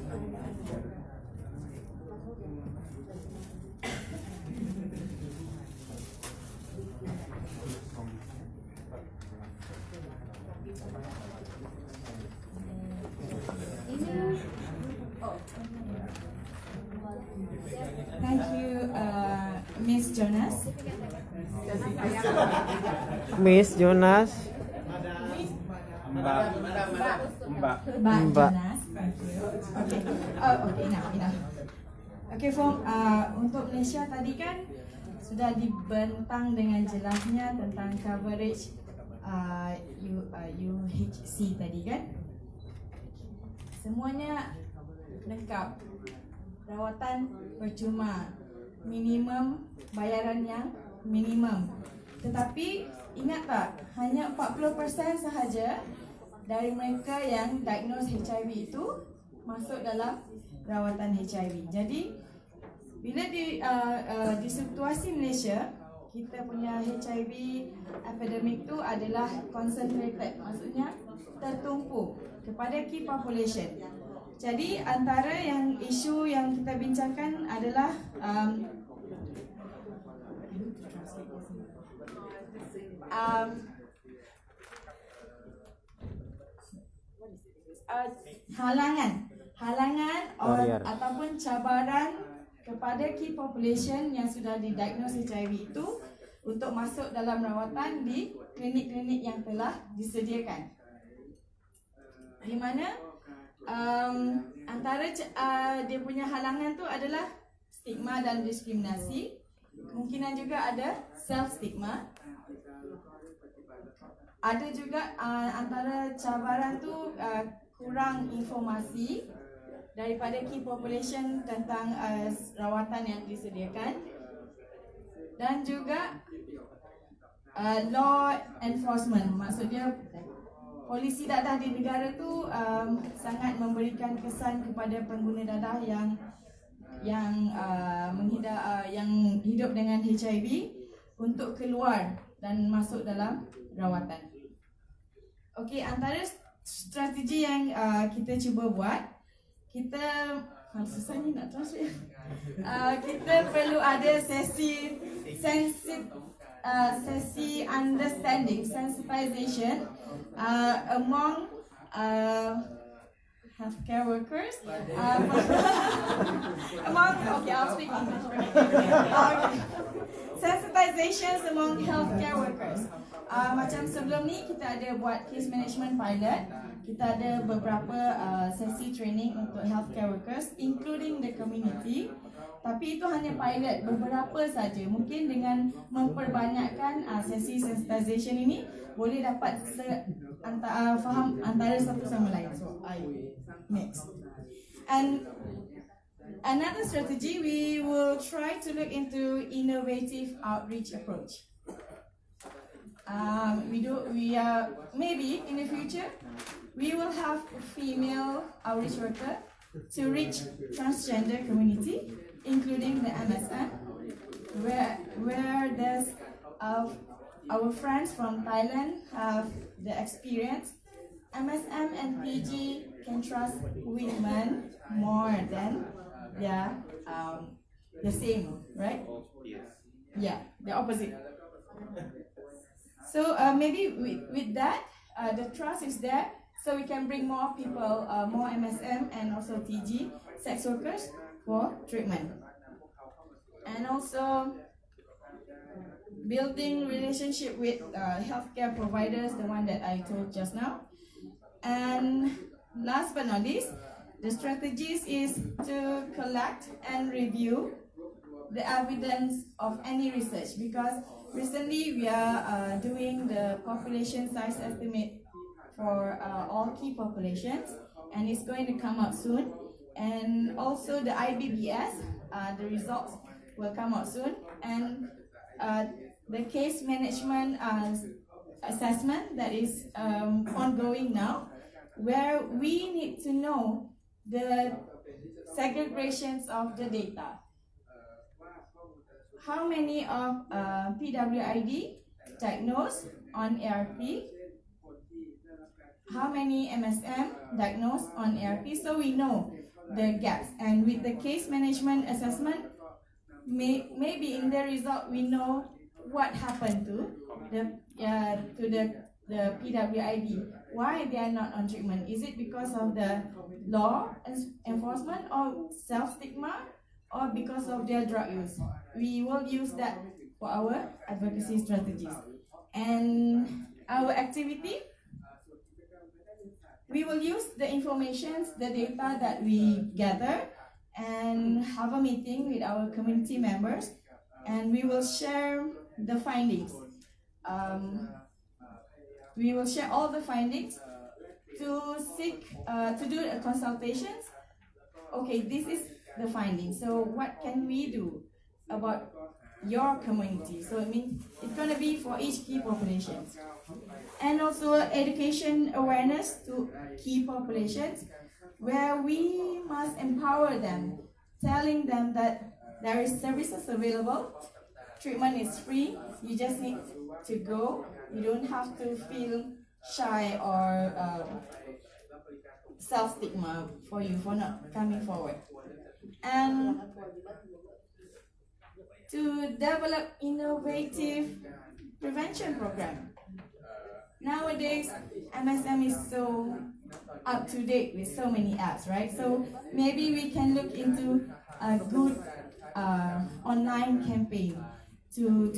Thank you, Miss Jonas. Miss Jonas. Mbak Jonas. Thank you. Okay. Oh, okay, enough. Okay, untuk Malaysia tadi kan sudah dibentang dengan jelasnya tentang coverage UHC tadi kan. Semuanya lengkap. Rawatan percuma, minimum bayaran yang minimum. Tetapi ingat tak, hanya 40% sahaja dari mereka yang diagnose HIV itu masuk dalam rawatan HIV. Jadi bila di situasi Malaysia, kita punya HIV epidemic itu adalah concentrated, maksudnya tertumpu kepada key population. Jadi antara yang isu yang kita bincangkan adalah halangan ataupun cabaran kepada key population yang sudah didiagnose HIV itu untuk masuk dalam rawatan di klinik-klinik yang telah disediakan. Di mana antara dia punya halangan tu adalah stigma dan diskriminasi. Kemungkinan juga ada self stigma. Ada juga antara cabaran tu kurang informasi daripada key population tentang rawatan yang disediakan. Dan juga law enforcement, maksudnya polisi dadah di negara tu sangat memberikan kesan kepada pengguna dadah yang hidup dengan HIV untuk keluar dan masuk dalam rawatan. Okey, antara strategi yang kita cuba buat, kita susahnya nak translate. Kita perlu ada sesi understanding, sensitization among healthcare workers. I'll speak English. Sensitizations among healthcare workers. Macam sebelum ni kita ada buat case management pilot. Kita ada beberapa sesi training untuk healthcare workers, including the community. Tapi itu hanya pilot, beberapa saja. Mungkin dengan memperbanyakkan sesi sensitization ini boleh dapat faham antara satu sama lain. So next. And another strategy, we will try to look into innovative outreach approach. Maybe in the future we will have a female outreach worker to reach transgender community, including the MSM, where there's our friends from Thailand have the experience. MSM and PG can trust women more than the same, right? Yeah, the opposite. So maybe with that, the trust is there, so we can bring more people, more MSM and also TG sex workers for treatment. And also building relationship with healthcare providers, the one that I told just now. And last but not least, the strategies is to collect and review the evidence of any research, because recently we are doing the population size estimate for all key populations, and it's going to come out soon. And also the IBBS, the results will come out soon, and the case management assessment that is ongoing now, where we need to know the segregations of the data. How many of PWID diagnosed on ARP, how many MSM diagnosed on ARP, so we know the gaps. And with the case management assessment, maybe in the result we know what happened to the PWID, why they are not on treatment. Is it because of the law enforcement or self-stigma, or because of their drug use? We will use that for our advocacy strategies. And our activity, we will use the information, the data that we gather, and have a meeting with our community members, and we will share the findings. We will share all the findings to seek to do a consultations. Okay, this is the findings. So what can we do about your community? So it means it's going to be for each key population, and also education awareness to key populations, where we must empower them, telling them that there is services available, treatment is free, you just need to go, you don't have to feel shy or self-stigma for you for not coming forward. And to develop innovative prevention program. Nowadays, MSM is so up to date with so many apps, right? So maybe we can look into a good online campaign to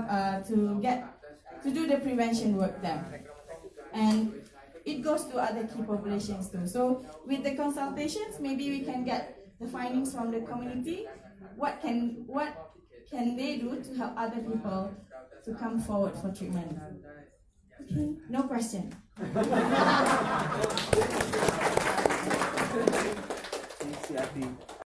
do the prevention work there, and it goes to other key populations too. So with the consultations, maybe we can get the findings from the community. What can they do to help other people to come forward for treatment? Okay, no question.